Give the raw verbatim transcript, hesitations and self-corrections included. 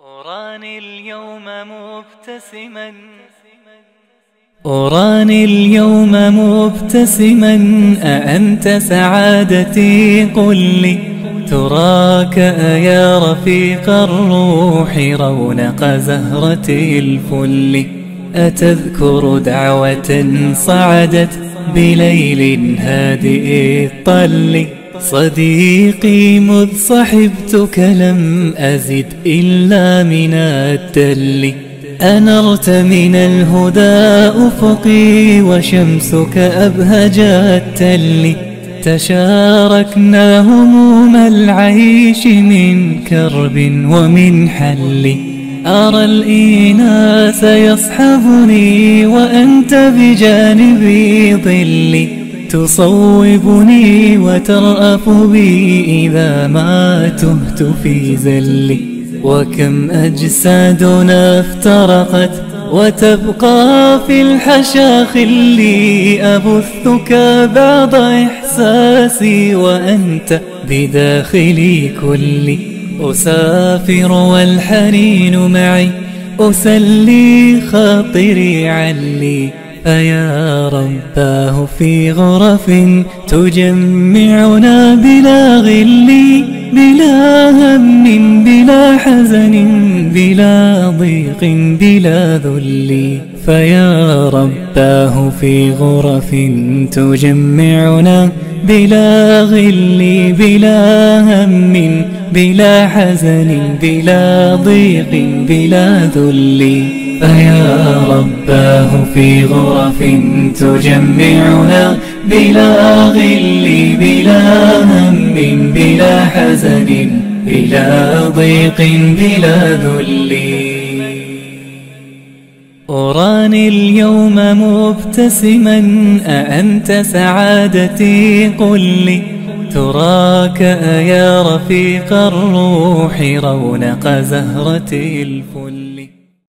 أراني اليوم مبتسما أراني اليوم مبتسما أأنت سعادتي قل لي تراك أيا رفيق الروح رونق زهرة الفل أتذكر دعوة صعدت بليل هادئ الطل صديقي مذ صحبتك لم أزد إلا من الدل أنرت من الهدى أفقي وشمسك أبهج التل تشاركنا هموم العيش من كرب ومن حل أرى الإناس يصحبني وأنت بجانبي ظلي تصوبني وترأف بي إذا ما تهت في زلي وكم أجسادنا افترقت وتبقى في الحشا خلي أبثك بعض إحساسي وأنت بداخلي كلي أسافر والحنين معي أسلي خاطري علي فيا رباه في غرف تجمعنا بلا غل بلا هم بلا حزن بلا ضيق بلا ذل فيا رباه في غرف تجمعنا بلا غل بلا هم بلا حزن بلا ضيق بلا ذل فيا رباه في غرف تجمعنا بلا غل بلا هم بلا حزن بلا ضيق بلا ذل أراني اليوم مبتسما أأنت سعادتي قل لي تراك أيا رفيق الروح رونق زهرة الفل